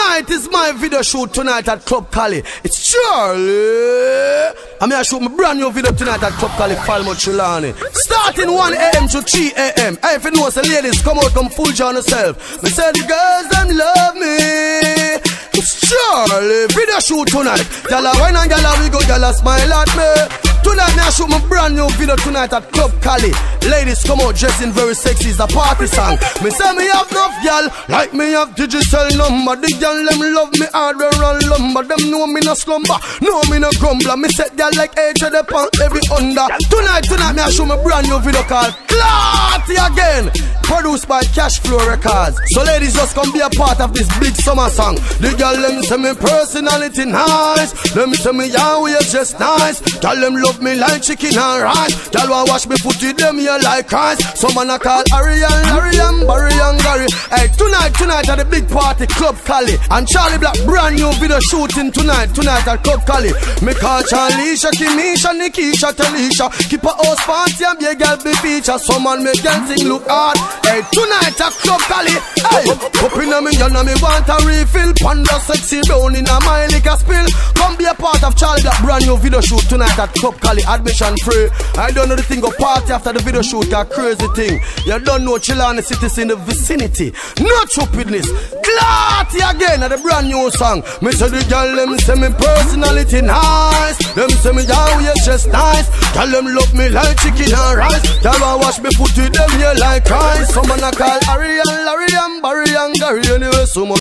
Tonight is my video shoot tonight at Club Cali. It's Charlie. I'm here to shoot my brand new video tonight at Club Cali, Falmouth, Trelawney. Starting 1 a.m. to 3 a.m. Hey, if you know, the ladies, come out, come full John yourself. Me say the girls, them love me. It's Charlie. Video shoot tonight. Gyal a wine and gyal a wiggle, gyal a smile at me. Tonight, me I shoot my brand new video tonight at Club Cali. Ladies come out dressing very sexy, it's a party song. Me say me have enough gyal, like me have digital number. The gyal them love me harder and lumber. Them know me no slumber, know me no grumbler. Me set gyal like age of the punk every under. Tonight me I shoot my brand new video called Clarty Again, produced by Cashflow Records. So ladies, just come be a part of this big summer song. The gyal them say me personality nice. Them say me Yahweh just nice. Gyal them love me like chicken and rice. Gyal want wash me foot with them here like Christ. Some man a call Arian, Larry and Barry and Gary. Hey, tonight at the big party Club Cali. And Charlie Black brand new video shooting tonight at Club Cali. Me call Charlisha, Kimisha, Nikisha, Talisha. Keep a house party and be a girl be feature. Some man make girl sing look hard. Hey, tonight at Club Cali. Hey, up in a me gun and me want a refill. Panda sexy down in a my liquor spill. Come be a part of Charlie Black brand new video shoot tonight at Club Cali. Admission free. I don't know the thing of party after the video shoot, a crazy thing. You don't know Trelawney cities in the vicinity. No stupidness. Clarty Again at the brand new song. Me say the girl them say me personality nice. Them say me Yahweh just nice. Girl them love me like chicken and rice. Girl want wash me foot with them here like Christ. Some man a call Arian, Larry and Barry and Gary. Anyway, so much